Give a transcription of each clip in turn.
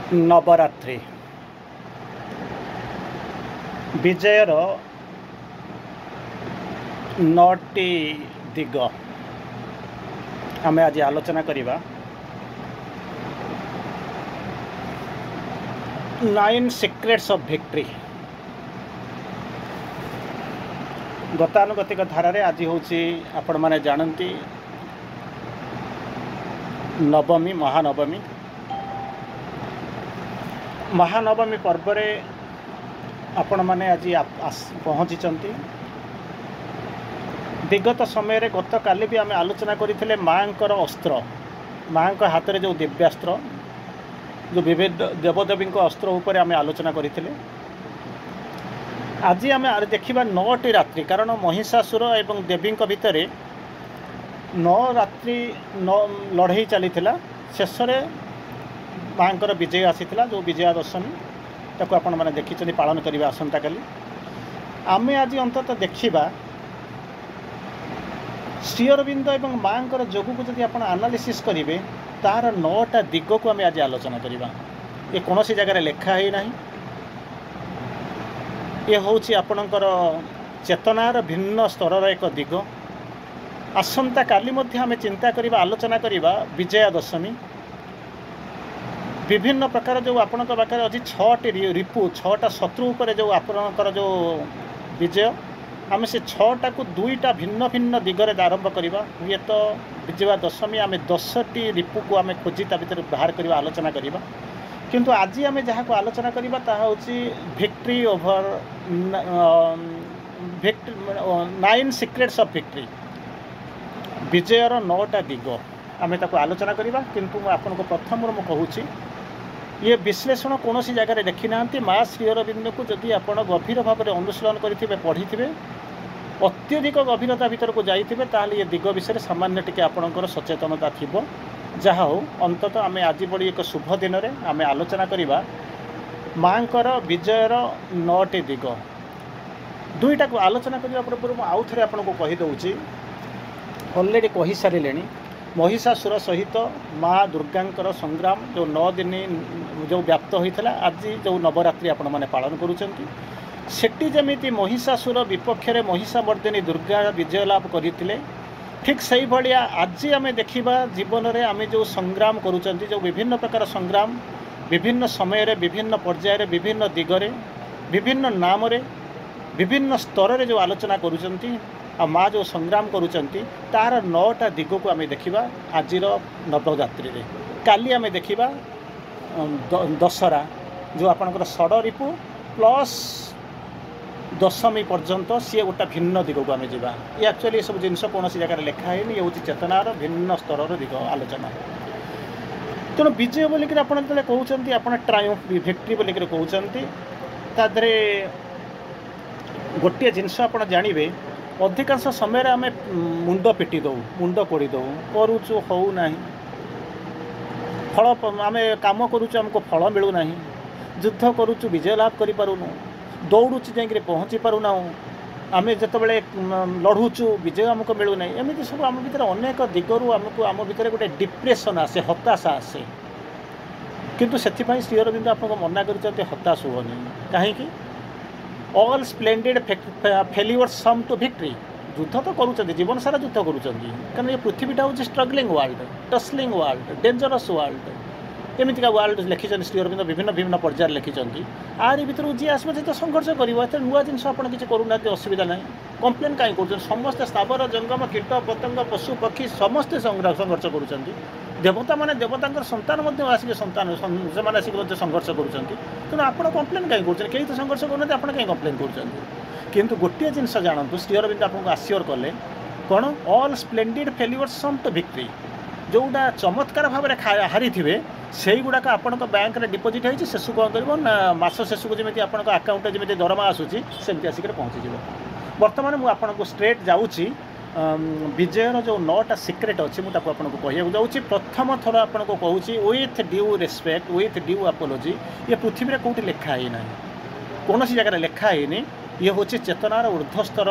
नवरात्रि विजयर 9टी दिग आमे आज आलोचना करिबा। 9 सीक्रेट्स ऑफ विक्ट्री। गतानुगतिक धारा रे आज होची आपण माने जानती नवमी महानवमी। महानवमी पर्व रे आपण माने आज पहुँची। विगत समय रे गत काली भी आम आलोचना करथिले मांकर अस्त्र, माँ हाथ में जो दिव्यास्त्र, जो विविध देवदेवी अस्त्र उपर आम आलोचना करथिले। आज आम देखा 9टी रात्रि, कारण महिषासुर एवं देवी भितर 9 रात्रि 9 लड़ाई चली शेष माँकर विजय आसीथिला, जो विजया दशमी ताको आपण माने देखिछथि पालन करिबा आसंता काली। आमे आज अंततः देखिबा श्री अरविंद एवं माँकर जोगु को जदि आपण एनालिसिस करिवे तार 9टा दिग को आमे आज आलोचना करिबा। ये कौन सी जगह लिखा ही नहीं, ये होची आपणकर चेतनार भिन्न स्तर एक दिग। आसंता काली मध्य आमे चिंता करिबा, आलोचना करिबा विजया दशमी। विभिन्न प्रकार जो आपण पाखे अच्छी 6टी रिपु 6टा शत्रु उपर जो आपणकर जो विजय, आम से 6टा को 2टा भिन्न भिन्न दिगरे आरंभ करवा। ये तो विजया दशमी आम 10टी रिपु को आम खोजी ता भीतर बाहर करवा, आलोचना करवा। किंतु आज आम जहाँ को आलोचना करवा ताहा होची victory over 9 secrets of victory. विजयर 9टा दिग आम ताको आलोचना करवा। किंतु आपको प्रथम मु कहूँ ये विश्लेषण कौन सी जगह देखी ना माँ श्री अरविंद को जदि आप गभीर भाव में अनुशीलन करेंगे, पढ़ी थे, अत्यधिक गभीरता भीतर को जाइए, ताल ये दिग विषय सामान्य टिके आपणकर सचेतनता थी। जहा हो अंततः आम आज बड़ी एक शुभ दिन में आम आलोचना करवा माँकर विजयर 9टी दिग। 2टा को आलोचना करने पूर्व आउ थे आपको कहीदे, अलरेडी कही सारे महिषासुर सहित माँ दुर्गांकर संग्राम जो 9 दिन जो व्याप्त होता आज जो नवरात्रि आपण मैंने पालन करुँच। जमी महिषासुर विपक्ष में महिषामर्दिनी दुर्गा विजय लाभ करते, ठीक से भाया आज आम देखा जीवन में आम जो संग्राम करुँच, जो विभिन्न प्रकार संग्राम विभिन्न समय विभिन्न पर्यायर विभिन्न दिगरे विभिन्न नाम विभिन्न स्तर जो आलोचना करुँच आ माँ जो संग्राम करुँच तार 9टा दिग को आम देखा आज नवरात्रि रे। काली आम देखा दशहरा जो आपणकर षड़ रिपु प्लस दशमी पर्यंत सी गोटा भिन्न दिग को आम जा। ये एक्चुअली ये सब जिनस कौन सी जगह लिखा है, ये हूँ चेतनार भिन्न स्तर दिग आलोचना। तेणु विजय बोलिक कहते आप ट्रायम्फ विक्ट्री बोलिक कहते तादे गोटे जिनस आप जानवे अधिकांश समय आम मुंड पिटी दौ, मुंड कोड़ी दौ करुचु हो ना फल, आम कम करुचु आमको फल मिलूना, युद्ध करुचु विजय लाभ करूँ, दौड़ुचु जाकि पहुँची पारूना, आम जिते लड़ुचु विजय आमको मिलूना। एमती सब आम भर अनेक दिगरू आमको आम भर गोटे डिप्रेशन आसे, हताशा आसे। किंतु से श्री अरविंद आपको मना कर हताश हुअनि, कहीं all splendid failures sum to victory. युद्ध तो करुँच, जीवन सारा युद्ध करुँच, कारण ये पृथ्वीटा हूँ struggling world, tussling world, dangerous world. एमतीका वर्ल्ड लिखिं श्री अरविंद विभिन्न विभिन्न पर्यायर लिखिं। आरी भर जी आस तो संघर्ष कर नुआ जिन आप किसी करूना, असुविधा ना, कम्प्लेन कहीं कर समस्त स्थावर जंगम कीट पतंग पशु पक्षी समस्ते संघर्ष कर। देवता माने देवता संतान आसिक संतान से आसिक संघर्ष करुँच। तेणु आप कम्प्लेन कहीं कर कहीं तो संघर्ष करना, आप कहीं कम्प्लेन कर। किंतु गोटे जिनस जानतु श्री अरविंद आपको आश्योर कले कौन all splendid failures sum to victory. जोटा चमत्कार भाव में हारी थे से गुड़ाक आपण बैंक में डिपोजिट होती शेष कौन कर मास शेष को जमी आप आकाउंट जमी दरमा आसूसी सेमती आसिक पहुँची। बर्तमान मुझे स्ट्रेट जाऊँगी विजयर जो 9टा सीक्रेट अच्छी मुझे आपको कहूँ जाऊँगी। प्रथम थर आपको कहूँ with due respect with due apology, ये पृथ्वी कौटी लिखा ही ना, कौन सी जगह लिखा ही ये हूँ चेतनार ऊर्ध्व स्तर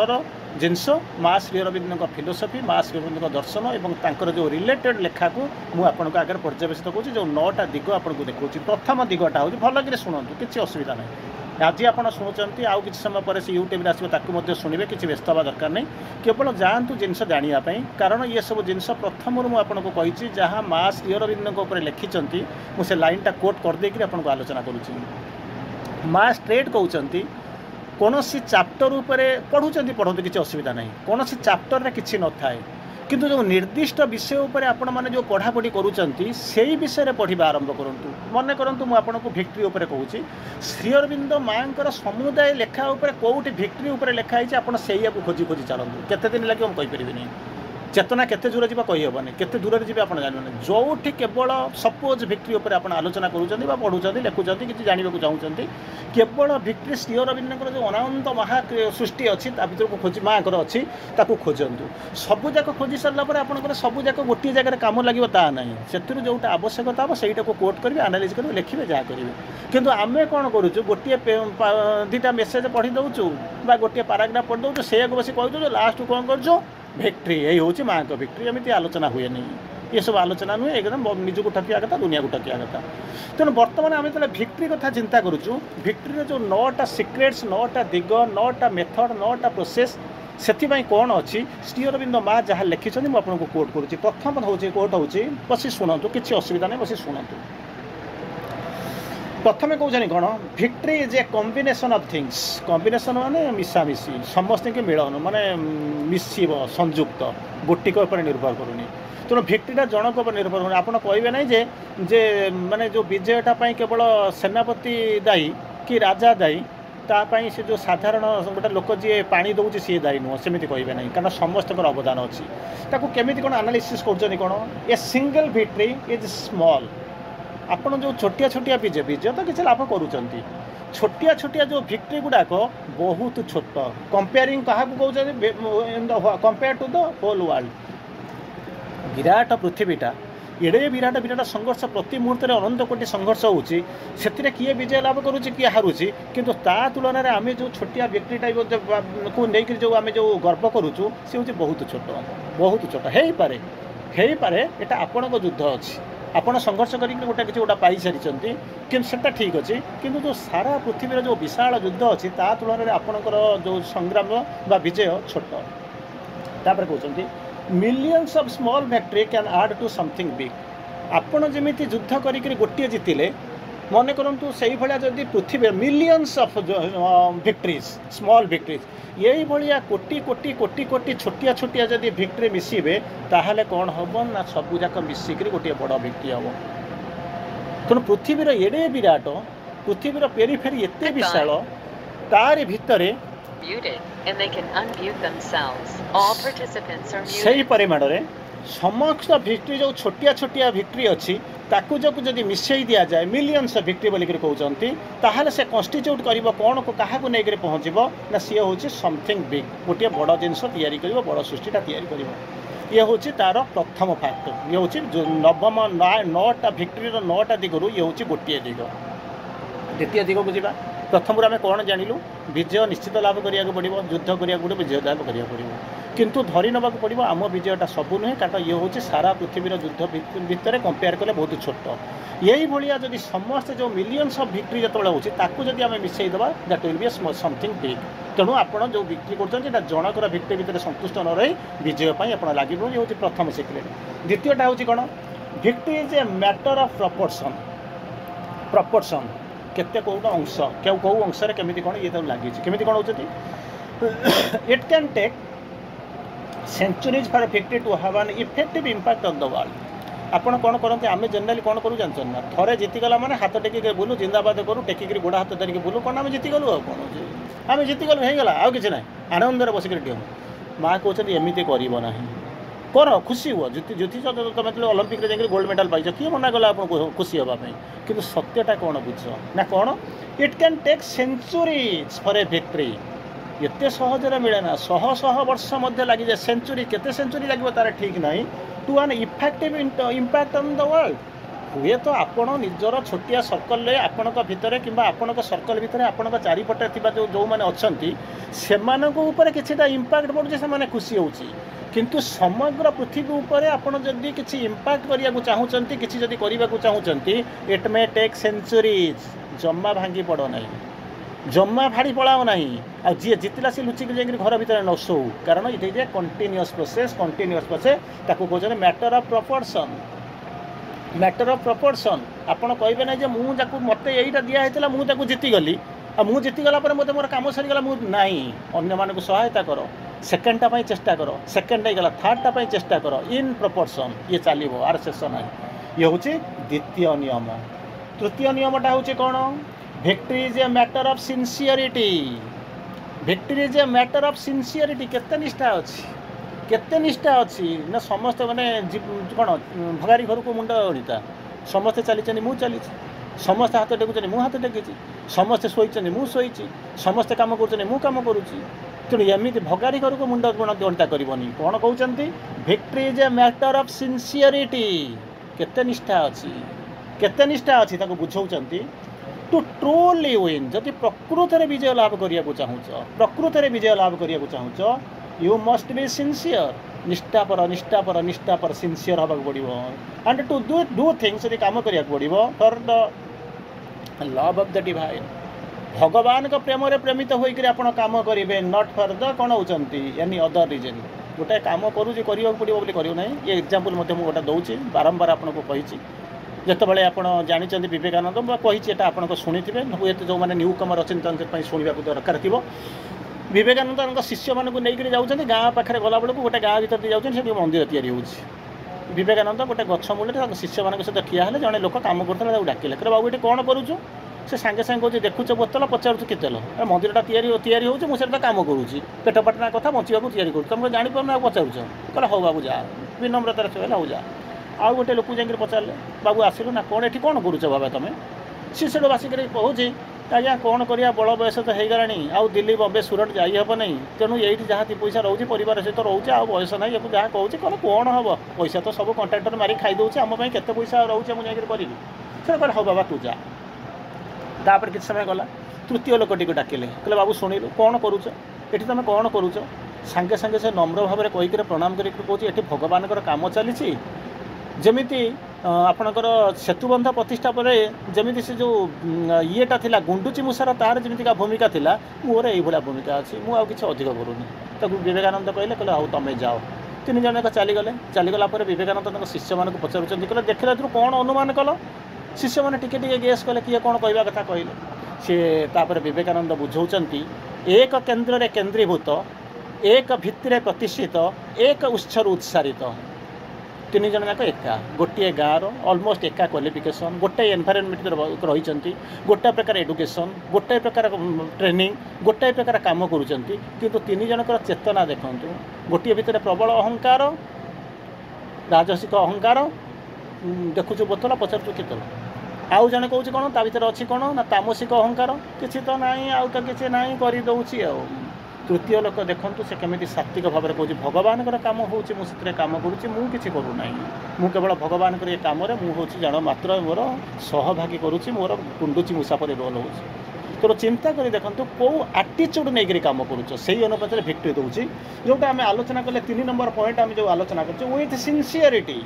जिनस माँ श्री अरविंद फिलोसफी माँ श्री अरविंद दर्शन और जो रिलेटेड लेखा को मुझे आगे पर्यवेक्षित करूँ जो 9टा दिग आपको देखा प्रथम दिगटा हूँ भल कि शुणु किसी असुविधा ना आज आप शुणुंट आउ कि समय पर से यूट्यूब आसो शुणे कि व्यस्त हवा दरकार नहीं केवल जातु जिनस जानापी कारण ये सब जिनस प्रथम मुझे कही जहाँ माँ श्री अरविंद लिखिंट मुझे लाइनटा कोट करदेक आपको आलोचना करुँच माँ स्ट्रेट कहते कौन सी चैप्टर उपरे पढ़ुंट पढ़ते किसी असुविधा नहीं कौन सी चैप्टर रे किसी न थाए किंतु जो निर्दिष्ट विषय उपर आपण मैंने जो पढ़ापढ़ी करुँच से विषय पढ़ा आरंभ करूँ मन करूँ मुझे भिक्ट्री उपर कहूँ श्री अरविंद माँ समुदाय लेखा उपर कौटी भिक्ट्री उपर लिखाई आप खोजी खोजी चलतु केते दिन लगे कहीपरि चेतना केते दूर जा कहीहबनी केते दूर जी आप जानवे जो केवल सपोज भिक्ट्री उपर आप आलोचना करूँ पढ़ुं लिखुंट कि जानवा चाहते केवल भिक्ट्री श्री अरविंद जो अनंत महा सृष्टि अच्छी भर को खोज माँ अच्छी खोजतु सबूक खोजी सारापर आप सबूक गोटे जगह कम लगे ता ना से जोटा आवश्यकता हम से कोट करेंगे आनालीज करेंगे लिखे जहाँ करेंगे किंतु आम कौन करूँ गोटे दुटा मेसेज पढ़ी दौचु गोटे पाराग्राफ पढ़ी दौचु से बस कहीदे लास्ट कौन कर भिक्ट्री यही हूँ माँ को भिक्ट्री एमती आलोचना हुए नहीं ये सब आलोचना नुहे एकदम निज को ठकिया कथा दुनिया को ठकिया कथा तेणु बर्तमान आम जो भिक्ट्री कथा चिंता करूँ भिक्ट्री जो 9टा सिक्रेट्स 9टा दिग 9टा मेथड 9टा प्रोसेस से कौन अच्छी श्री अरविंद माँ जहाँ लिखिं मुझे कोट करुँच प्रथम हूँ कोट हूँ बस शुणु किसी असुविधा नहीं बस शुणु प्रथम कहते कौन victory is a combination of things combination माने मिसामिशी समस्त के मिलन माने मिसिब संयुक्त गोटिक उपर निर्भर करूनी तेणु भिक्ट्रीटा जनक उपर निर्भर करूनी आप कहे ना जे माने जो विजयटा केवल सेनापति दायी कि राजा दायी तापाई से जो साधारण गोटे लोक जी पानी दौर सी दायी नुह सेमती कहे ना कारण समस्त अवदान अच्छी केमी कौन आनालीसीस कर कौन a single victory is small आपड़ जो छोटिया छोटिया विजय विजय तो किसी लाभ करुँच छोटिया छोटिया जो भिक्ट्री गुड़ाक बहुत छोट कंपेयरिंग क्या compare to the whole world विराट पृथ्वीटा एड़े विराट विराट संघर्ष प्रति मुहूर्त अनंत कोटी संघर्ष होची किए विजय लाभ करुँच किए हारुची किंतु ता तुलन में आम जो छोटिया व्यक्ति टाइप को लेकर जो आम जो गर्व करुचु सी हूँ बहुत छोट हो पारे एटा आपण युद्ध अच्छी आपण संघर्ष करके गोटे किसी गोटा पाई सारी कि सेटा ठीक अच्छे किंतु जो सारा पृथ्वी जो विशाल युद्ध अच्छी ता तुलन में आपणकर जो संग्राम बा विजय छोट तापर कहते millions of small victory can add to something big आपण जमी युद्ध करके गोटे जीतिले मन करूँ से जदि पृथ्वी millions of victories small victories यही भाया कोटी कोटी कोटी कोटी छोटिया छोटिया जदि भिक्ट्री मिसिबे ताहले कौन हम ना सबूक मिसिक गोटे बड़ भिक्ट्री हम तेणु पृथ्वीर एड़े विराट पृथ्वीर पेरीफेरी एते विशाल तार भितर से परिमाण में समस्त भिक्ट्री जो छोटिया छोटिया भिक्ट्री अच्छी ताकू जो जदि मिसई दि जाए मिलियंस भिक्ट्री बोलिक कहते ताहले से कन्स्टिट्यूट कर कौन को क्या नहीं पहुँचब ना सी हूँ समथिंग बिग गोटे बड़ जिनस या बड़ सृष्टिटा या ये हूँ तार प्रथम फैक्ट ये हूँ नवम 9टा भिक्ट्री 9टा दिगरू ये हूँ गोटे दिग द्वितीय दिग को जावा प्रथम आम कौन जानलु विजय निश्चित लाभ करिया पड़ो युद्ध करिया पड़ो विजय लाभ करिया पड़ो किंतु धरी नवा पड़ो आम विजयटा सबू नुहे कारण ये हूँ सारा पृथ्वीर युद्ध भितर कंपेयर कले बहुत छोट यही भाया जब समस्त जो मिलियंस ऑफ भिक्ट्री जो होती जब आम मिसईदे that will be something big तेणु आपड़ जो बिक्री कर जनकर भिक्ट्री भितर संतुष्ट न रही विजय आप लगे ये हूँ प्रथम सिक्रेट द्वितीयटा हूँ कौन victory is a matter of proportion केते कौटा अंश कौ अंश केमी कौन ये लगी केमी कौन होती it can take centuries for victory to have an effective impact on the world आपड़ कौन करते आम जेनराली कौन करूँ जानते ना थे जीतीगला मैंने हाथ टेकिक बुलू जिंदाबाद करूँ टेकिक गोड़ हाथ धरिक बुलू कौन आम जीतीगलु कौन आम जीतीगलु होगा आउ कि ना आनंदर बसिक डिहूँ माँ कहते एमती करना कर खुशी हुआ जुति तुम जो ओलंपिक जाकर गोल्ड मेडल पाइछ किए मना कला आपको खुशी हाँपाई कि सत्यटा कौन बुझ ना कौन it can take centuries for a victory एत सहजरे मिले ना शह शह वर्ष मध्य लगी जाए सेंचुरी केते सेंचुरी लगे तार ठीक ना to an effective impact on the world हुए तो आपण निजर छोटिया सर्कल आपण भितर कि आपण सर्कल भितर आपण चारिपटे जो मैंने अच्छा से किसी इम्पैक्ट पड़े से खुशी होची किंतु समग्र पृथ्वी उपर आपण जदि किसी इम्पैक्ट करने को चाहूँगी किसी जदि करने को चाहूँगी इट मे टेक सेंचुरीज जम्मा भांगी पड़ ना जम्मा फाड़ी पलाओ ना आ जी जितला सी लुचिक जाकर घर भितर न शो कारण ये कंटिन्यूअस प्रोसेस ताको कहते matter of proportion matter of proportion आपण कहे ना मुझे मत यहीटा दिखाई मुझे जीतीगली आ मुझे जीतीगला मत मोर कम सरीगला नाई अन्य मानक सहायता कर सेकेंडटा चेष्टा कर सेकेंड होगा थर्डटा चेष्टा कर इन प्रपोर्शन ये चलो आर शेष ना ये हूँ द्वितीय नियम। तृतीय नियमटा हूँ कौन victory is a matter of sincerity victory is a matter of sincerity केते निष्ठा अच्छी केते निष्ठा अच्छी ना समस्त मैंने कौन भगारी घर को मुंड ओडिता समस्ते चली मु चली समस्ते हाथ टेकुचे मु हाथ टेकी समस्ते शोचे मु शोई समस्ते कम कम करुँची तेणु एमती भगारी घर को मुंड गणिता करनी कौन कहते victory is a matter of sincerity केते निष्ठा अच्छी बुझाऊँ टू ट्रूली विन जदि प्रकृत में विजय लाभ करने को चाहूँ प्रकृत में विजय लाभ करने को चाहूँ यू मस्ट बी सिंसियर निष्ठापर सिंसियर हवा पड़ो एंड टू डू थिंग्स यदि कम करा पड़ो for the love of the divine भगवान का प्रेम रे प्रेमित होकर आप कम करेंगे नॉट फॉर द कौन होती एनी अदर रिजन गोटे कम करूँ करने पड़ो बोली ना ये एग्जांपल गोटे दूसरी बारंबार आपको कही जितेबाला आप जानते विवेकानंद कही आप शुणी थे हुए तो जो मैंने न्यू कमर अच्छे शुणा दरकार थी विवेकानंद शिष्य मानक नहीं जाऊँच गाँ पाखे गला बेलू गोटे गाँ भर जाऊँच मंदिर तैयारी हो विवेकानंद गोटे गछ मूल शिष्य मान सहित ठिया है जड़े लोक कम करता डाकिले कह बाबू ये कौन करुचु से सांगे सांगे कहूँ देखुच बोतल पचारू केते मंदिरटा तैयारी हो मुझे कम करुँची पेट पाटना कथा बचा तैयारी तुम जापर पचारूच कह हाँ बाबू जा विनम्रतार कहला हो जा आउ गोटे लोक जा पचारे बाबू आसिलु ना कौन ये कौन करुच बाबा तुम सी से बासिक कहूँ आज्ञा कौन करिया बड़ बयस तो हो गलानी आउ दिल्ली बम्बे सुरट जाइहब नहीं तेणु ये जहाँ पैसा रोचे परिवार सहित रोचे आ बयस ना ये जहाँ कहूँ कौन कौन हम पैसा तो सब कंट्राक्टर मारी खाई दूचे आम केते पैसा रोचे मुझे करी से कह हाँ बाबा तू जा तापर किसी समय गला तृतीय लोकटी को डाकिले कहले बाबू शुणिलु कौन करुच ये तुम कौन करुच सांगे सांगे से नम्र भाव में कहीकि प्रणाम कर भगवान काम चली जमीती आपणकर सेतुबंध प्रतिष्ठा पर जमी से जो येटा थिला गुंडुची मूषार तार जमी भूमिका थिला मोर ये भूमिका अच्छी मुझे अधिक करूनी तक विवेकानंद कहले हाँ तुम जाओ तीन जन चलीगले चलीगला विवेकानंद शिष्य मान पचारूँ कहले देखला तू कौन अनुमान कल शिष्य मैंने टिके गेस कले किए कौन कहवा कथा कहले सी विवेकानंद बुझाऊँ एक केन्द्र केन्द्रीभूत एक भित्तिरे प्रतिष्ठित एक उत्सर उत्सारित तीन जन जाक एका गोटे गाँव अलमोस्ट एका क्वालिफिकेशन गोटे एनवायरनमेंट रही गोटे प्रकार एडुकेशन गोटे प्रकार ट्रेनिंग गोटे प्रकार काम करूँ तीन जनकर चेतना देखूँ गोटे भितर प्रबल अहंकार राजसिक अहंकार देखुच बोतल पचारू केतल आउ जन कौच कौन ता भर अच्छी कौन ना तामसिक अहंकार किसी तो ना आउ तो किसी ना करदे आ तृतीय लोक देखूँ से केमी सात्विक भाव में कहूँ भगवान काम होती काम करुँची करूना मु केवल भगवान ये कम मुझे जन मात्र मोर सहभागी करुँची मोर कुंडुची मूषा पर रोल हो तो चिंता कर देखो कौ आटीट्यूड नहीं काम करुच से अनुपात विक्ट्री दूसरी जोटा आम आलोचना कले 3 नंबर पॉइंट आम जो आलोचना कर विथ सिंसियरिटी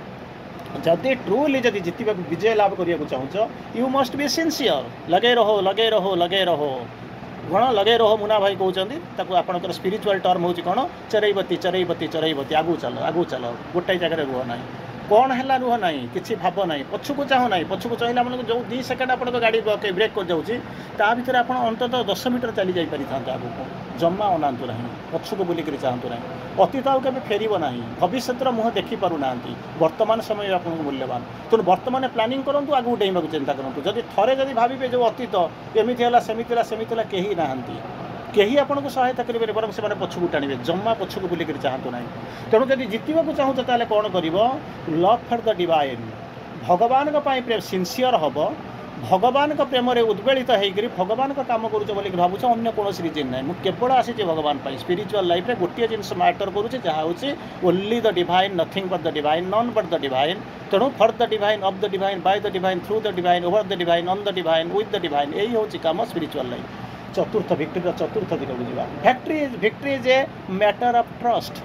जदि ट्रूली जदि जीत विजय लाभ करने को चाहूँ यू मस्ट बी सिंसियर लगे रहो गण लगे रहो मुना भाई कहते आपंकर स्पिरिचुअल टर्म हो कौन चरईबती आगू चल गोटे जगह रुह ना कौन है रुह ना कि भाव ना पछक चाह ना पछक चाहला मानक जो 2 सेकेंड आप गाड़ी ब्रेक कर जाऊँगी ता भर आप अंतत 10 मीटर चली जापरि था आगू जमा अनातु ना पछक बुलिक चाहतु ना अतीत आउ के फेर ना भविष्य मुह देखिपार ना वर्तमान समय आप मूल्यवान तेणु वर्तमान प्लानिंग करूँ आगू डेइबा चिंता करूँ जदि थे जदि भावे जो अतीत एमती है सेमती कहीं ना कहीं आपको सहायता करेंगे बर से पछक टाणवे जमा पछक बुलिक चाहतु ना तेणु जब जीतवा चाहूँ कौन कर लव फॉर द डिवाइन भगवान प्रेम सिंसियर हम भगवान का प्रेम उद्वेलित होकर भगवान का काम करुच बोल भावुँ अन्य कौन रिजन ना मुझे केवल आसी भगवान स्पिरिचुअल लाइफ रे गोटे जिन मैटर करुचे जहाँ हूँ only the divine nothing but the divine none but the divine तेणु for the divine of the divine by the divine through the divine over the divine on the divine with the divine यही हूँ काम spiritual life चतुर्थ victory चतुर्थ दिग को जावा victory is a matter of trust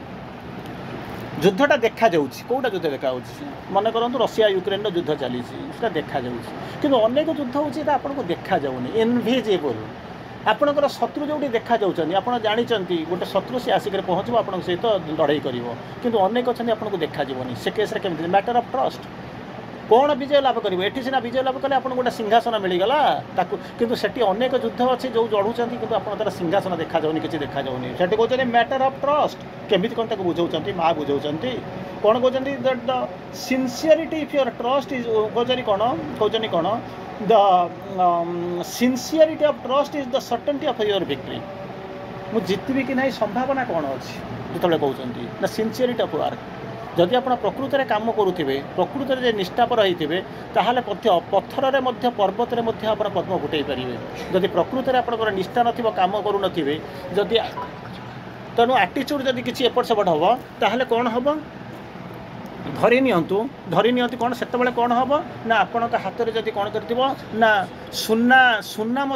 युद्धटा देखा कौटा युद्ध देखा मन करूँ रशिया यूक्रेन युद्ध चली देखा कि अनेक युद्ध होता आपको देखा इनविजिबल आपणकर शत्रु जो देखा आप जानते गोटे शत्रु सी आसिक पहुँचो आप सहित लड़ाई कर कि अनेक अच्छा आपको देखा से केस केमी मैटर ऑफ ट्रस्ट कौन विजय लाभ करेंगे ये सीना विजय लाभ कले आपको गोटे सिंहासन मिलगला किंतु सेठी अनेक युद्ध अच्छे जो लड़ुंट कि तार सिंहासन देखा कि देखा से कहते मैटर ऑफ ट्रस्ट केमी कौन तक बुझाऊँ माँ बुझाऊँ कौन कहते the sincerity if your trust is कहते कौन the sincerity of trust is the certainty of your victory मुझे जितबी कि ना संभावना कौन अच्छी जो कहते ना सिंसियरिटी ऑफ वर्क जदि आप प्रकृत में कम करुवे प्रकृत में निष्ठापर होते ताहले पत्थर में पर्वत में आप पद्म फुटे पारे जदि प्रकृत में आप निष्ठा न कम करूँ जदि तेणु आटीच्यूड जदि किसी एपट सेपट हम ताहले कौन हम धरी नियंतु कौन से कौन हम ना आपण हाथ में जदि कौन कर ना सुना सुना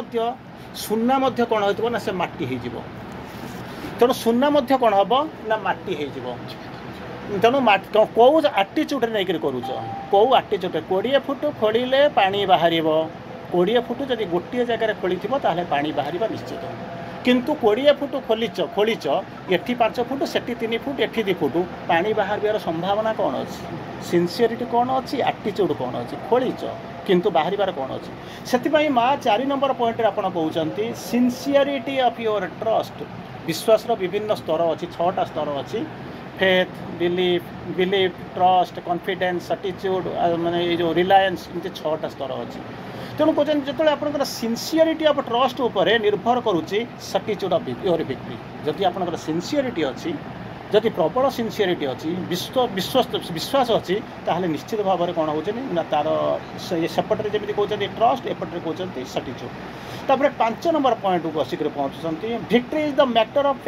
कौन हो ना से माटी हो तेणु सुना कौन हम ना माटी हो तेणु कौ आटीच्यूड नहीं करुच कौ आटीच्यूड 20 फुट खोलिले पानी बाहर 20 फुट जब गोटे जगह खोली ताहले पानी बाहर निश्चित किंतु 20 फुट खोलीच एटी 5 फुट सेठी 3 फुट एटी 2 फुट पानी बाहर संभावना कौन अच्छी सिंसियरिटी कौन अच्छी आटीच्यूड कौन अच्छी खोलीच किंतु बाहर कौन अच्छी से माँ 4 नंबर पॉइंट आप कहते सिंसियरिटी ऑफ योर ट्रस्ट विश्वास विभिन्न स्तर अच्छी 6टा स्तर अच्छी faith belief trust confidence certitude माने ये जो रिलायंस इनते 6टा स्तर अच्छी तेणु कहते जो आप सिंसियरिटी ऑफ ट्रस्ट उपर निर्भर करुच्ची सर्टिट्यूड ऑफ योर विक्ट्री जदि आप सिंसियरिटी अच्छी जदि प्रबल सिंसियरिटी अच्छी विश्वास अच्छी ताहले निश्चित भाव में कौन हो तार सेपटे जमी कहते ट्रस्ट एपटे कहते सर्टिट्यूड तापर 5 नंबर पॉइंट को आसिक पहुँचुंट victory is the matter of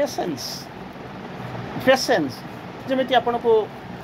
patience जमी आपन को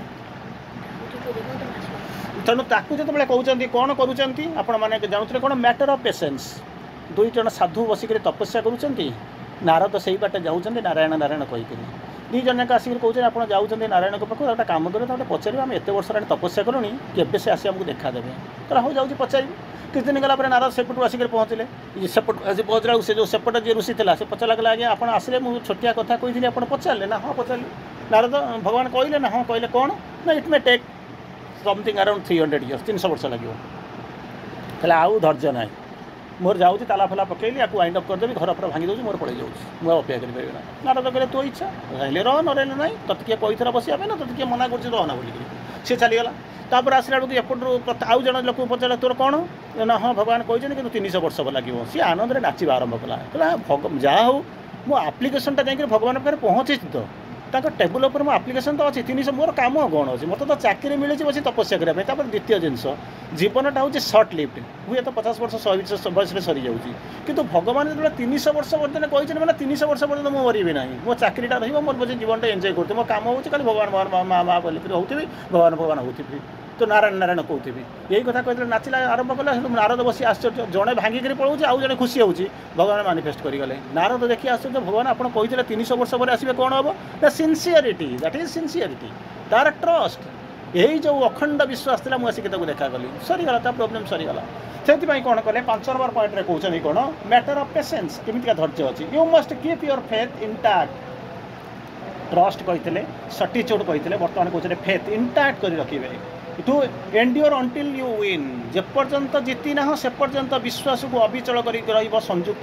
तेणु ताकू जो कहते कौन करुँच जानते कौन मैटर ऑफ पेशेंस 2 जन साधु बसिक तपस्या करुँच नारद से बाटे जाऊँ नारायण नारायण कहीकि 2 जन आसिक कहते आप जाऊँ नारायण को पाक गोटे कम करें पचार आम एत वर्ष तपस्या करूँ केवे से आसी आमको देखादेवे तो हाँ जाऊँ पचारि किस दिन गला नारद सेपटू आसिक पहुँचले सेपट आसी पहुँचला से जो सेपट जी ऋषि था से पचार लगे आज्ञा आप आसिले मुझे छोटिया कथा कही आप पचारे ना हाँ पचारे नारद भगवान कहले ना हाँ कहले कौन ना it may take something around 300 years 300 वर्ष लगे कहले आउ धैर्य ना मोर जाऊँगी ताला फाला पकईली आपको वाइंड अप करदेवी घर भांगी दूसरी मोर पड़े जाऊँगी मुझे अपेक्षा करें ना नारद कहले तो इच्छा रही रह न रही ना तोते किए कही थर बसिया ना तोते किए मना कर रहना बोलिक सी चलीगला तापर आसला बेलू एपटू आउ जन लोक पचारे तोर कौन ना हाँ भगवान कहते कि 300 वर्ष लगे सी आनंद में नाचा आरंभ कला जहाँ हूँ मो आप्लिकेसनटा जाकर भगवान पाखे पहुँची तो टेबुल पर मो आप्लिकेसन तो अच्छी 300 मोर काम कौन अच्छी मतलब तो चाकरी मिले बस तपस्या करने द्वितीय जिनस जीवनटा हूँ सर्ट लिफ्ट हुए तो 50 वर्ष 100 बयस सरी जाऊँगी किंतु भगवान जो 300 वर्ष पर्यटन कहते मैंने 300 वर्ष पर्यटन मुझे मरबी ना मो चाकरीटा रही मोर बस जीवनटा एंजय करते मो काम हो भगवान भगवान माँ माँ बोलिक होती भगवान भगवान होती तो नारायण नारायण कहती यही कथा कहते नाचिला आरंभ कला नारद बसी आश्चर्य जड़े भांगिक पड़ोचे आउ जड़े खुशी होची भगवान मानिफेस्ट करगले नारद देखिए आश्चर्य भगवान आप कहते 300 वर्ष पर आसवे कौन हम ना सिंसियरिटी दैट इज सिंसियरिटी तार ट्रस्ट यही जो अखंड विश्वास था मुझे आसिक देखा गली सरीगला ता प्रोब्लेम सरीगला से कौन कले 5 नंबर पॉइंट रे कहते कौन मैटर ऑफ पेशेंस केमिका धैर्य अच्छी you must keep your faith intact trust कहते सर्टिट्यूड कहते बर्तमान कहते फेथ इंटैक्ट कर रखिए to endure until you win जेपर्यंत जीति ना से पर्यंत विश्वास को अविचल कर संयुक्त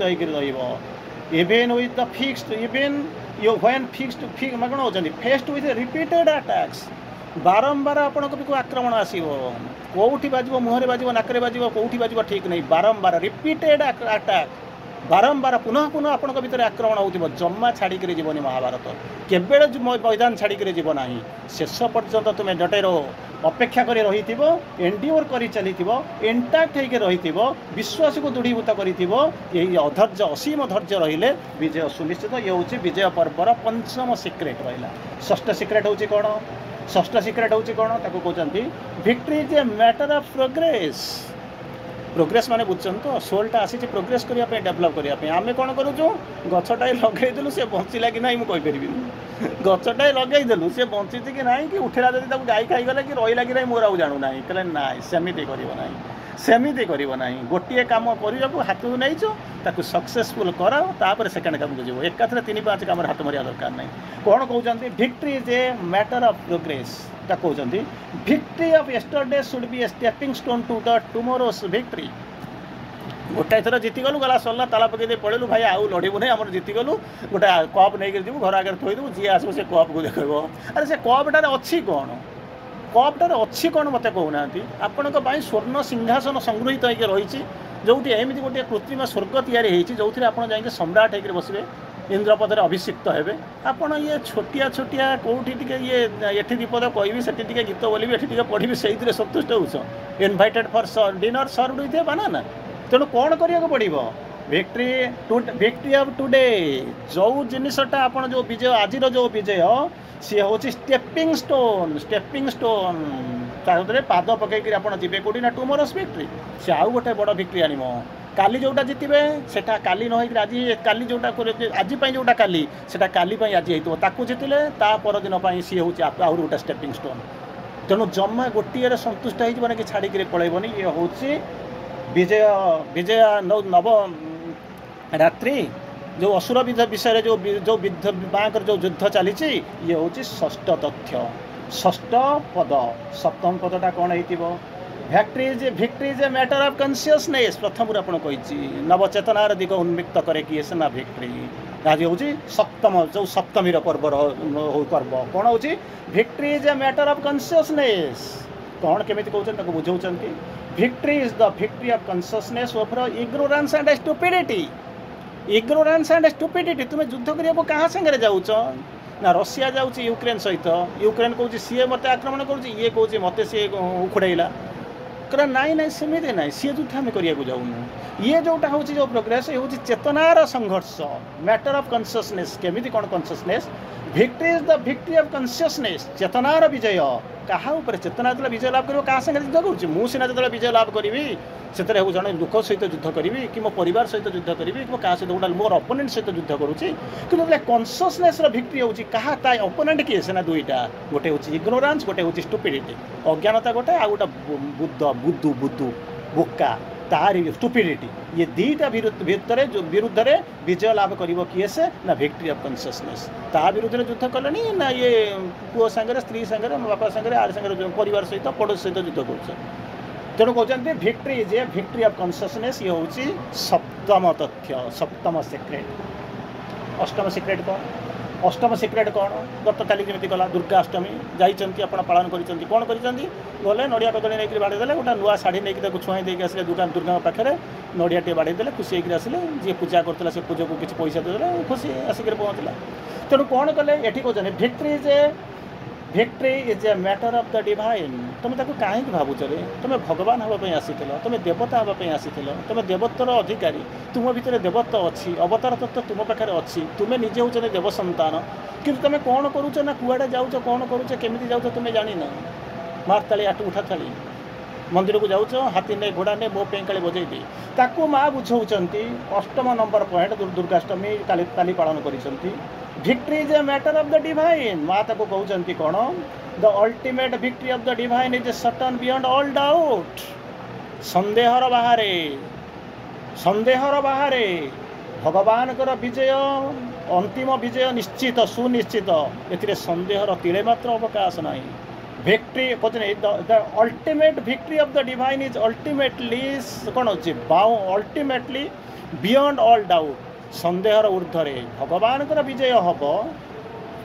होकर even with the fixed even you when fixed कौन होती फेस्ड विथ रिपीटेड अटैक्स बारंबार आपण को आक्रमण आसो कौटी बाजो मुहर बाजो नाक बाजो कौटी बाजो ठीक नहीं बारंबार रिपीटेड अटैक बारंबार पुनः पुनः आपणक भितर आक्रमण हो जमा छाड़ी जीवनी महाभारत केवे मैदान छाड़ी जीव ना शेष पर्यंत तुम्हें जटेर अपेक्षा कर रही एंड्योर कर चली इंटैक्ट होकर रही विश्वास को दृढ़ीभूत कर अधैर्य असीम धैर्य रहिले विजय सुनिश्चित। ये हूँ विजय पर्वर पंचम सिक्रेट रहा। षष्ठ सिक्रेट हूँ कौन? षष्ठ सिक्रेट हूँ कौन ताको कहते victory is a matter of progress. Progress माने बुझुन तो सोलटा आसी प्रोग्रेस करने डेभलप करने आम कौन करूँ गछटाए लगेदेलु सी बचिला कि ना मुझे गछटाए लगेदेलु सी बची कि ना कि उठेला जब गाई खाईगला कि रहा कि ना मोर आउ जानू ना कहले ना सेमती करना सेमती करना गोटे कम करने हाथ को नहीं सक्सेसफुल कर तापर सेकेंड काम को जीव एकाथरे 3-5 कम हाथ मारिया दरकार ना। कौन कहते victory is a matter of progress कहते victory of yesterday should be a stepping stone to the tomorrow's victory. गोटाए थर जीतीगलु गला सरला ताला पकई पड़ेलु भाई आउ लड़बू नहीं आम जीतीगलु गोटे कप नहीं जीव घर आगे थोदेबू जी आसो से कप को देख अरे से कपटार अच्छी कौन कपटार अच्छी कौन मत कहूना आपण स्वर्ण सिंहासन संगृहित होकर रही जो एमती गोटे कृत्रिम स्वर्ग या जो आप जाए सम्राट होकर बसवे इंद्रपदे अभिषिक्त हे आपड़ ये छोटिया छोटिया कौटी ये ये दीपद कहबी से गीत बोली ये पढ़ी से सन्तुष्ट हो invited for dinner served with banana. तेणु कौन करिया पड़ो विक्ट्री विक्ट्री ऑफ टुडे जो जिनसटा आप जो विजय आज जो विजय सी हूँ स्टेपिंग स्टोन पाद पकईकि आप जी कौटी ना टुमोरोस विक्ट्री सी आउ गोटे बड़ विक्ट्री आनम काली जोटा जितबे सेटा काली न आज काली जोटा आज जोटा काली सेटा काली आज होता जितले ता परदिन सी हूँ आउर गोटे स्टेपिंग स्टोन। तेणु जमा गोटे सन्तुष्ट हो कि छाड़ी पलैबनी ये हूँ विजय विजय नव रात्रि जो असुर विषय जो जो बाँकर जो युद्ध चली ये हूँ षष्ठ तथ्य षष्ठ पद। सप्तम पदटा कौन हो victory is a matter of consciousness. प्रथम आपड़ी नवचेतनार दिग उन्मुक्त करे किए से ना विक्ट्री आज हूँ सप्तम जो सप्तमीर पर्व पर्व कौन हूँ victory is a matter of consciousness. कौन केमी कहते बुझाऊँ victory is the victory of consciousness over ignorance and stupidity. Ignorance and stupidity तुम्हें युद्ध करने क्या सागर जाऊच ना रशिया जाऊँ यूक्रेन सहित यूक्रेन कौन सी मत आक्रमण करे कौन मत सी उखुड़ेला कह ना सेमती ना सी युद्ध आम करने जाऊँ ये जोटा हूँ जो प्रोग्रेस ये हूँ चेतनार संघर्ष मैटर ऑफ कॉन्शियसनेस। केमिति कौन consciousness victory is the victory of consciousness चेतनार विजय क्या चेतना जो विजय लाभ कर क्या सागर युद्ध करुँच मुझे जो विजय लाभ करी से जड़े लोक सहित युद्ध करी कि मो परिवार सहित युद्ध करी क्या सहित गोटे मोर अपोनेंट सहित युद्ध करुँची कि कॉन्शियसनेस विक्ट्री हूँ क्या ता अपोनेंट किए से ना दुईटा गोटे हूँ इग्नोरेंस गोटे हूँ स्टुपिडिटी अज्ञानता गोटे आ गोटे बुद्ध बुद्धू बुद्धू बोका तार स्टुपिडिटी ये दीटा भितर जो विरुद्ध रे विजय लाभ कर किए से ना विक्ट्री ऑफ कॉन्शियसनेस ता विरुद्ध युद्ध कले ना ये पुओ सांगे स्त्री सांगे बापा सांगे आर सांगे परिवार सहित पड़ोस सहित युद्ध कर। तेणु कहते victory is a victory of consciousness ये हूँ सप्तम तथ्य सप्तम सिक्रेट। अष्टम सिक्रेट कौन अष्टम सिक्रेट कौन गत काली जमी गला दुर्गाष्टमी जाइंट आप पालन कर कौन गले नड़िया कदली नहीं बाड़ेदे गोटे नुआ शाढ़ी नहीं छुआ देके आसे दुर्गा दुर्गा पाखे नड़िया टे बाड़ेदे खुशी होकर आसिले जी पूजा करता से पूजा को किसी पैसा देदेले खुशी आसिक पहुँचला। तेणु कौन कले ये कहते victory is a matter of the divine. तुम कहीं भावुच रे तुम भगवान हाँपाई आसी तुम देवता हाँपाई आसी तुम देवत्वर अधिकारी तुम भितर देवत्व अच्छी अवतार तत्व तुम पाखे अच्छी तुम्हें निजे हूँ देव संतान कि तुम कौन करुच ना कुआड़े जाऊच कौन करुच केमी जाऊच तुम्हें जान मार ताली आठ उठा थाली मंदिर को जाऊच हाथी ने घोड़ा ने मो पे काली बजे दी ताकू माँ बुझाऊँच। अष्टम नंबर पॉइंट दुर्गाष्टमी काली पालन कर victory is a matter of the divine. माँ ताको कहते कौन the ultimate victory of the divine is certain beyond all doubt. संदेहर बाहरे भगवान विजय अंतिम विजय निश्चित सुनिश्चित ए संदेहर तिले मात्र अवकाश ना। विक्ट्री कहते the ultimate victory of the divine is ultimately कौन हो अल्टीमेटली बियॉन्ड ऑल डाउट संदेहर ऊर्ध्वे भगवान विजय हम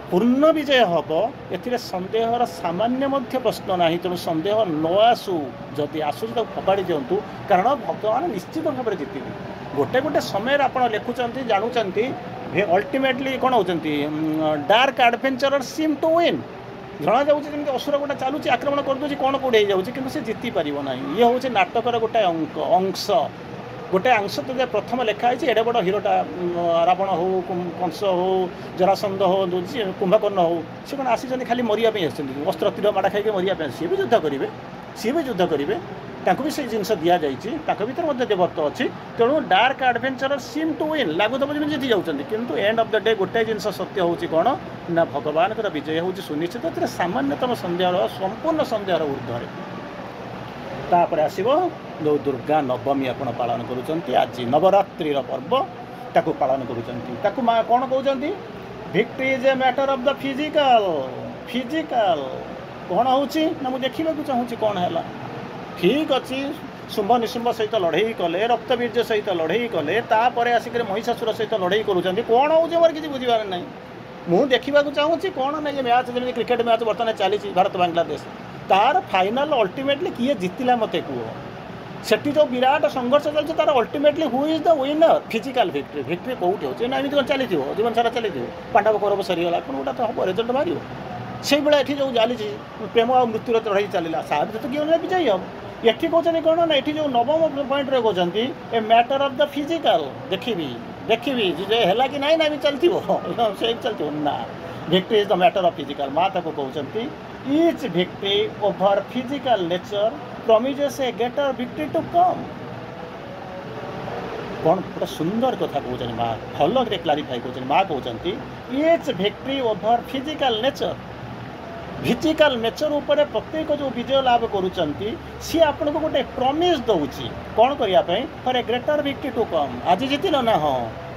पूर्ण विजय हम ए सन्देहर सामान्य प्रश्न ना तेणु सन्देह न आसू जदि आसूँ तो फपाड़ी दिंतु कारण भक्तमान निश्चित भाव में जीत गोटे गोटे समय आप लिखुंट जानूँ अल्टीमेटली कौन होती dark adventure seem to win जना जाऊँगी असुर गोटे चलुची आक्रमण करदे कौन कौटे हो जाए जीति पार ना ये हूँ नाटकर गोटे अंश गोटे अंश तो प्रथम लिखाई एडे बड़ हिरोटा रावण हो कंस हो जरासंध हो कुंभकर्ण हो सी कौन आसी खाली मरिया अस्त्र तीर माड़ा खाई मरिया सी भी युद्ध करेंगे सी भी युद्ध करेंगे भी से जिनस दि जाती भर देवत्व अच्छी तेणु dark adventure seem to win लगुदब जमी जीति जाऊँगी किंतु एंड ऑफ द डे गोटे जिनस सत्य हूँ कौन ना भगवान विजय हूँ सुनिश्चित सामान्यतम सन्देहर संपूर्ण सन्देहर ऊर्ध्वे तापर आसो जो दुर्गा नवमी आप पालन करुँच आज नवरात्रि पर्व ताकू पालन करुँच कौन कहते victory is a matter of the physical कौन हूँ ना मुझे देखा चाहूँगी कौन है ठीक अच्छी शुंभ निशुंभ सहित लड़ई कले रक्तबीर्य सहित लड़ई कले तापर आसिक महिषासुर सहित लड़ई करुँच कौन हूँ मोर किसी बुझीबार ना मुझे देखा चाहूँगी कौन ना ये मैच जमी क्रिकेट मैच बर्तमान चली भारत बांग्लादेश तार फाइनल अल्टीमेटली किए जीतिला मत कह सेठी जो विराट संघर्ष चलती तार ultimately who is the winner physical victory कौटी हो एमती चली जीवन सारा चली पांडव कौरव सरीगला गोटा तो हम रिजल्ट बाहर से भाई ये जो चली प्रेम आ मृत्युर चढ़ई चलला साहब तो किए विजयी हम ये कहते कौन ना ये जो नवम पॉइंट रे कहते a matter of the physical देखी है कि ना भी चलती से चलती ना victory is the matter of physical माँ ताको कहते each victory over physical nature promises a greater victory to come कौन गोटे सुंदर कथा कहते माँ भल क्लारीफाई कहते माँ कहते each victory over physical nature उपर प्रत्येक जो विजय लाभ करुँच सी आपन को गोटे प्रॉमिस दौची कौन करने for a greater victory to come आज जीतिल ना हाँ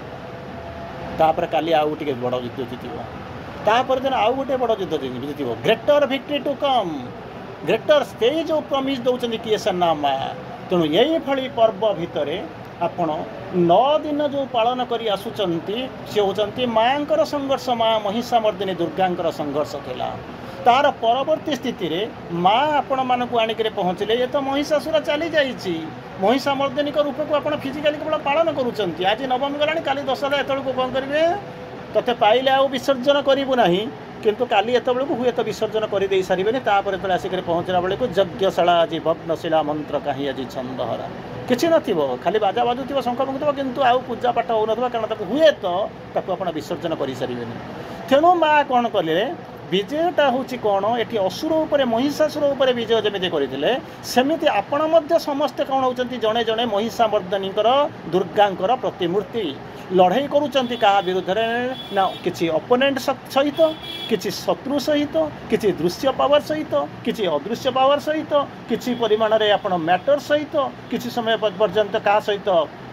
तापर काली आउ टे बड़ युद्ध जीत तापर दिन आउ गोटे बड़ युद्ध जीत greater victory to come greater से जो प्रमिश दौरान किए सन्ना माँ तेणु यही भली पर्व भितर आपण 9 दिन जो पालन कर आसुचंती सी होचंती माँकर संघर्ष माँ महिषामर्दिनी दुर्गांकर संघर्ष थिला तार परवर्ती स्थिति रे माँ आपण मानक आनिक पहुँचले ये तो महिषासुर चली जाइए महिषामर्दिनी रूप को आप फिजिकाली केवल पालन करुँच आज नवमी गला काली दशहरा एत कौन करेंगे तोते पाइले आउ विसर्जन करूँ ना किंतु काली एत बेलू हुए तो विसर्जन कर सारे तापर जो आसिक पहुँचला बेलू यज्ञशाला आज भग्नशिला मंत्र कहीं आज छंदहरा किसी नथिबो खाली बाजा बाजुथिबो शंख फुकुथिबो किंतु आउ पूजा पाठ होनथबा कारण ताको हुए तो ताको आपण विसर्जन करि सारिबेनी तेणु माँ कौन कले विजयटा हूँ कौन ये असुर उपर महिषासुर उपर विजय जमी करते सेमती आपण मध्य समस्ते कौन होती जड़े जड़े महिषामर्दिनी दुर्गांकर प्रतिमूर्ति लड़ई करुँच क्या विरुद्ध ना किसी अपोनेंट सहित किसी शत्रु सहित किसी दृश्य पावर सहित किसी अदृश्य पावर सहित किसी परिमाण में आप मैटर सहित किसी समय पर्यंत क्या सहित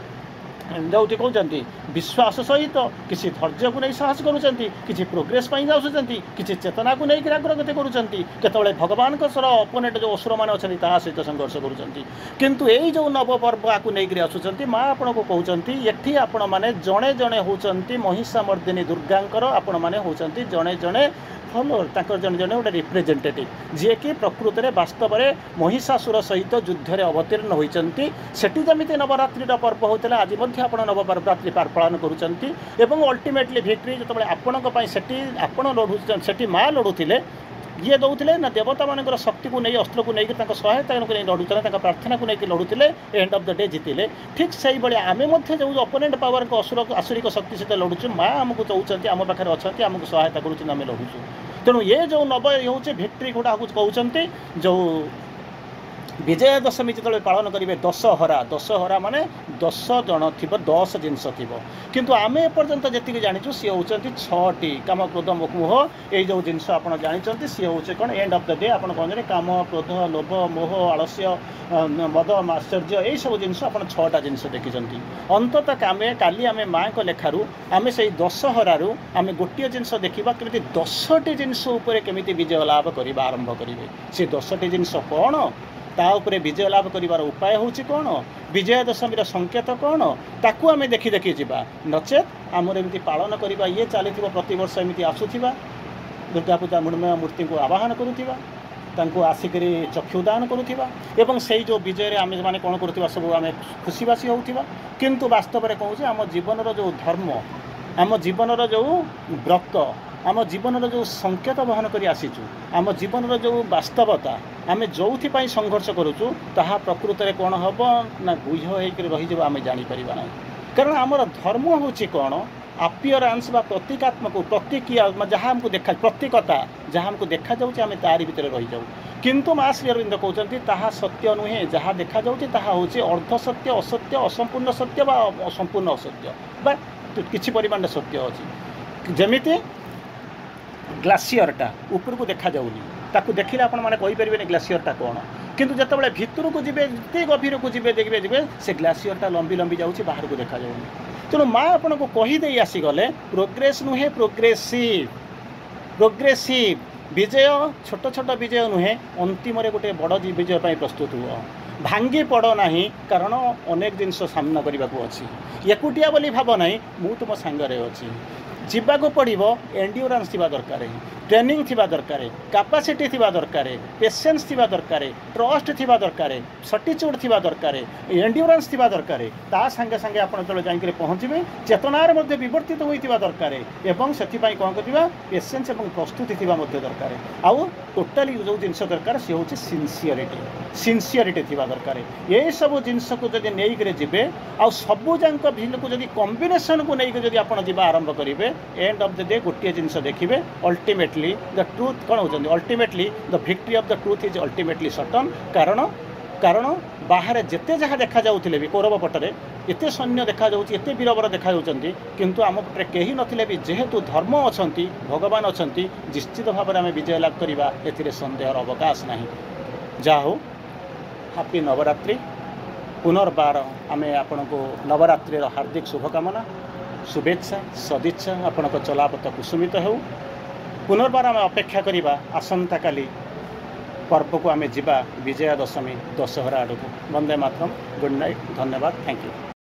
जो कहते विश्वास सहित किसी धैर्य को नहीं साहस करुँच किसी प्रोग्रेस जाऊँच किसी चेतना को लेकर अग्रगति करुँच भगवान अपोनेट जो असुर मैंने अच्छा सहित संघर्ष करुँच किंतु यही जो नवपर्व आपको लेकर आसुँच माँ आपन को कहते ये आपण मैंने जड़े जड़े होती महिषामर्दिनी दुर्गांकर आपण मैंने होती जड़े जड़े फॉलोअर तांकर जन जन गोटे रिप्रेजेंटेटिव जी कि प्रकृत में वास्तव में महिषासुर सहित युद्ध में अवतीर्ण होती सेठी जमी नवरात्रि पर्व होता आज आप नवरात्रि पालन करुँच अल्टीमेटली भिक्ट्री जो आपण लड़ू से माँ लड़ुले ये दौले ना देवता मान शक्ति को नहीं अस्त्र को लेकर सहायता को नहीं लड़ुले प्रार्थना को लेकर लड़ुले एंड ऑफ द डे जीतिले ठीक से भाई आम जो अपोनेंट पावर को आसुरिक शक्ति सहित लड़ुचु माँ आमको चाहते आम पाखे अच्छा आमको सहायता करें लड़ुचु तेणु ये जो नव हूँ भिक्ट्री गुड़ा कहते जो विजय दशमी जो पालन करेंगे दशहरा माने 10 जन थी 10 जिनस थी किंतु आम एपर्यंत जी जाचु सी हूँ 6टी काम क्रोध मोह ये जो जिनस आप जानते सी हूँ कौन एंड ऑफ द डे आप कहते काम क्रोध लोभ मोह आलस्य मद आश्चर्य यही सब जिनस आप 6टा जिनस देखी अंततः आम काली आम माँ को लेखारू आम से दशहरारू आम गोटे जिनस देखा केमी 10टी जिनस केमी विजय लाभ करवा आरंभ करेंगे से 10टी जिनस कौन ताऊपर विजय लाभ कर उपाय हूँ कौन विजय दशमी संकेत कौन ताकू आम देखी देखी जा नचेत आमर एमती पालन करवा ये चली प्रत वर्ष एमती आसूबा दुर्गा पूजा मृण्मय मूर्ति को आवाहन करुवा तांको आसिकरी चक्षुदान करुवा एवं से जो विजय आम मैंने कौन करुवा सब आम खुशीबासी होता किंतु वास्तव में कहूँ आम जीवन जो धर्म आम जीवन जो व्रत आम जीवन जो संकेत बहन कर आसीचु आम जीवन जो वास्तवता आम जो संघर्ष करुचु ताहा प्रकृत में कौन हम ना गुह्य होकर रही आम जापर ना कारण आमर धर्म हूँ कौन अपियरांस बा प्रतीकात्मक प्रतिक्रिया जहाँ हमको देखा प्रतीकता जहाँ हमको देखा जाऊँच आम तारी भितर रही जाऊ किंतु माँ श्री अरविंद कहते ताहा सत्य नुहे जहाँ देखा जाऊँच ताहा हूँ अर्ध सत्य असत्य असंपूर्ण सत्य बा असंपूर्ण असत्य बा किसी परिमाण सत्य अच्छी जमीती ग्लासीयरटा ऊपर को देखा जाऊनी ताकू देखिले आपण माने कहि परिबेनी ग्लासीयरटा कौन किंतु जतबेले भितर को जिबे जते गभीर को जिबे देखबे जिबे से ग्लासीयरटा लंबी लंबी जाउची बाहर को देखा जाऊनी तेणु माँ आपण को कहि देई आसी गले प्रोग्रेस नुहे प्रोग्रेसिव विजय छोट छोट विजय नुहे अंतिम गोटे बड़ विजय पाई प्रस्तुत हुआ भांगी पड़ ना कारण अनेक जिनस सामना करने को अच्छी एकुटिया बोली भाव ना मु तुम सांगरे अच्छी जीवाक पड़ो एंड्योरेंस थिबा दरकार ट्रेनिंग थिबा दरकार कैपेसिटी थिबा दरकार पेशेंस थिबा दरकार ट्रस्ट थिबा दरकार सर्टिट्यूड थिबा दरकार एंड्योरेंस थिबा दरकार ता संगे संगे आपण जो जाइक पहुँचे चेतनार मध्य विवर्तित होइतिबा दरकार एवं से कौन करवा पेशेंस और प्रस्तुति थिबा मध्य दरकार आउ टोटाली जो जिनस दरकार सी हूँ सिनसीयरिटी थिबा दरकार ये सब जिनस को जब नहीं जीवे आउ सबू जाक भिन्न को जब कॉम्बिनेशन को लेकिन जब आप जीवा आरंभ करेंगे एंड ऑफ द डे गोटे जिनस देखिए अल्टीमेटली द ट्रूथ कौन होती ultimately the victory of the truth is ultimately certain कारण बाहर जिते जहाँ देखा जाऊे भी कौरव पटरे एत सैन्य देखा एत वीरवर देखा किंतु आम पटे कहीं नथिले भी जेहेतु धर्म अच्छा भगवान अच्छा निश्चित भाव में आम विजय लाभ करवा ए सन्देहर अवकाश ना जा हो हैप्पी नवरात्रि पुनर्बार आम आपण को नवरात्रि हार्दिक शुभकामना शुभेच्छा सदिच्छा आपण चलापथ कुसुमित हो पुनर्बार आम अपेक्षा करवा आसंता काली पर्व को आम जीवा विजया दशमी दशहरा आड़ को वंदे मातरम गुड नाइट धन्यवाद थैंक यू।